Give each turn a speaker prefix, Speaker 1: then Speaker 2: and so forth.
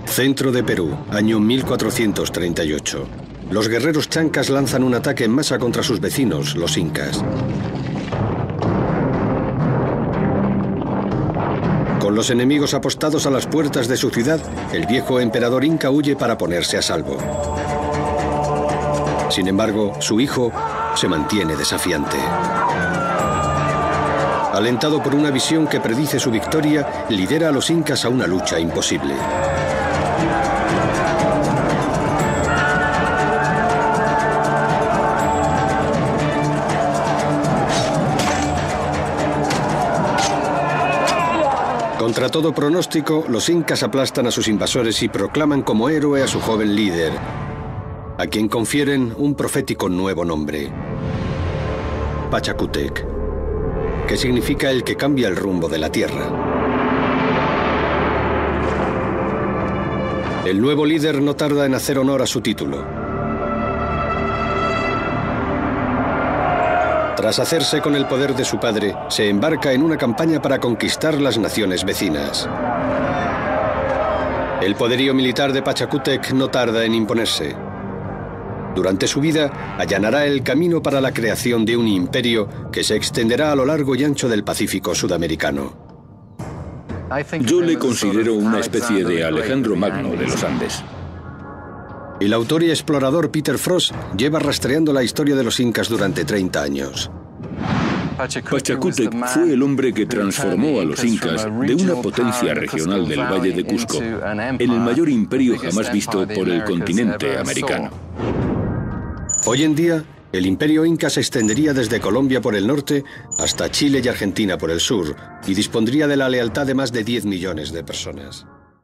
Speaker 1: Centro de Perú, año 1438. Los guerreros chancas lanzan un ataque en masa contra sus vecinos, los incas. Con los enemigos apostados a las puertas de su ciudad, el viejo emperador inca huye para ponerse a salvo. Sin embargo, su hijo se mantiene desafiante. Alentado por una visión que predice su victoria, lidera a los incas a una lucha imposible. Contra todo pronóstico, los incas aplastan a sus invasores y proclaman como héroe a su joven líder, a quien confieren un profético nuevo nombre: Pachacútec, que significa el que cambia el rumbo de la tierra. El nuevo líder no tarda en hacer honor a su título. Tras hacerse con el poder de su padre, se embarca en una campaña para conquistar las naciones vecinas. El poderío militar de Pachacútec no tarda en imponerse. Durante su vida, allanará el camino para la creación de un imperio que se extenderá a lo largo y ancho del Pacífico sudamericano.
Speaker 2: Yo le considero una especie de Alejandro Magno de los Andes.
Speaker 1: El autor y explorador Peter Frost lleva rastreando la historia de los incas durante 30 años.
Speaker 2: Pachacútec fue el hombre que transformó a los incas de una potencia regional del Valle de Cusco en el mayor imperio jamás visto por el continente americano.
Speaker 1: Hoy en día, el imperio inca se extendería desde Colombia por el norte hasta Chile y Argentina por el sur, y dispondría de la lealtad de más de 10 millones de personas.